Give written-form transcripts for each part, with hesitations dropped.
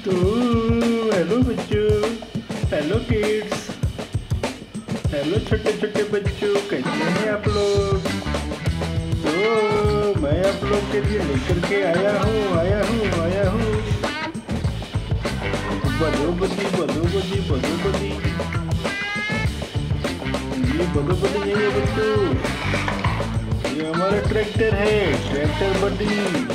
Hello बच्चों, hello kids, hello छोटे छोटे बच्चों, कैसे हैं आप लोग। तो मैं आप लोग के लिए लेकर के आया हूँ बदोबदी बदोबदी बदोबदी। ये बदोबदी नहीं है बच्चों, ये हमारा ट्रैक्टर है, ट्रैक्टर बडी।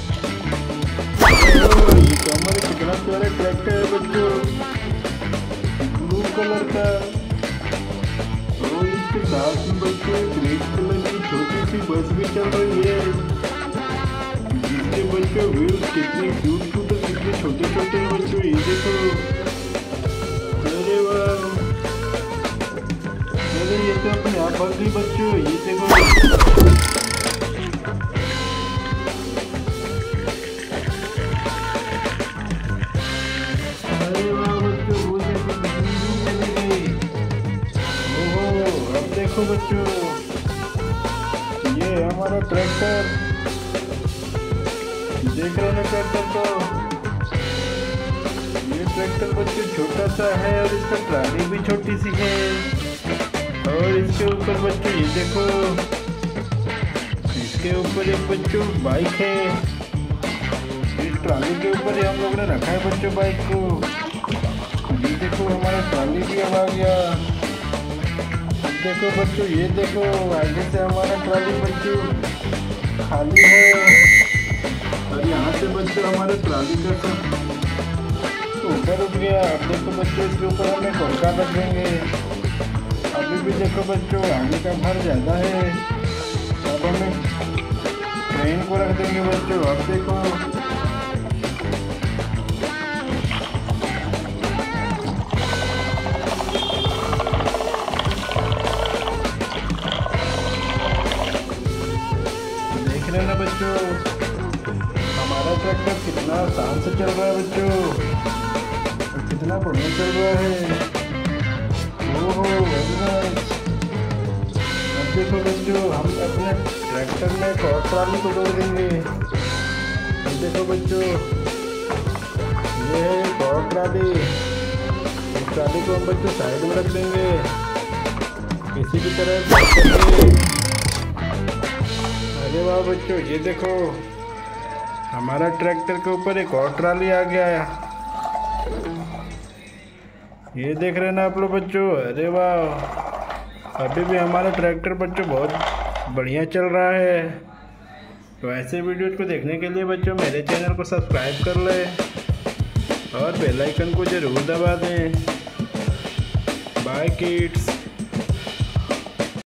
ये तो हमारा कितना प्यारा ट्रैक्टर है बच्चों, ब्लू कलर का। और इसके साथ में बच्चों रेड कलर की छोटी सी बस भी चल रही है, जिसके बच्चों व्हील्स कितने क्यूट क्यूट और कितने छोटे छोटे हैं बच्चों। ये देखो, अरे वाह, अरे ये तो अपने आप आ गई बच्चों। ये देखो, देखो बच्चों, ये हमारा ट्रैक्टर, देख रहे हैं ट्रैक्टर को। ये ट्रैक्टर बच्चों छोटा सा है और इसका ट्राली भी छोटी सी है। और इसके ऊपर बच्चों ये देखो, इसके ऊपर एक बच्चों बाइक है। इस ट्राली के ऊपर ही हम लोग ने रखा है बच्चों बाइक को। ये देखो, हमारा ट्राली भी अब आ गया। देखो बच्चों, ये देखो, आगे से हमारा ट्राली बच्चों खाली है। और यहाँ से बच्चों हमारे ट्राली का सब ऊपर उठ गया। अब देखो बच्चों, इसके ऊपर हमें कोलका रख देंगे। अभी भी देखो बच्चों, आगे का भार ज़्यादा है, अब हमें ट्रेन को रख देंगे बच्चों। अब देखो, देख रहे हैं ना बच्चों, हमारा ट्रैक्टर कितना आसान से चल रहा है बच्चों, और कितना बढ़िया चल रहा है। ओहो, वेरी नाइस। अब देखो बच्चों, हम अपने ट्रैक्टर में एक और ट्राली को जोड़ देंगे। अब देखो बच्चों, ये है एक और ट्राली। इस ट्राली को हम बच्चों साइड में रख देंगे, किसी भी तरह। अरे वाह बच्चों, ये देखो, हमारा ट्रैक्टर के ऊपर एक और ट्राली आ गया है। ये देख रहे हैं ना आप लोग बच्चों, अरे वाह, अभी भी हमारा ट्रैक्टर बच्चों बहुत बढ़िया चल रहा है। तो ऐसे वीडियो को देखने के लिए बच्चों मेरे चैनल को सब्सक्राइब कर लें और बेल आइकन को जरूर दबा दें। Bye kids.